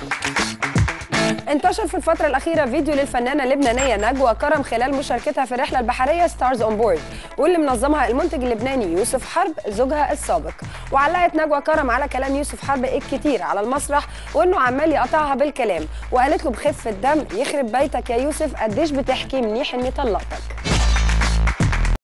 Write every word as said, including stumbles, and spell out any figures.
انتشر في الفترة الأخيرة فيديو للفنانة اللبنانية نجوى كرم خلال مشاركتها في الرحلة البحرية ستارز اون بورد، واللي منظمها المنتج اللبناني يوسف حرب زوجها السابق. وعلقت نجوى كرم على كلام يوسف حرب الكتير على المسرح وإنه عمال يقطعها بالكلام، وقالت له بخفة دم يخرب بيتك يا يوسف، قديش بتحكي منيح إني طلقتك.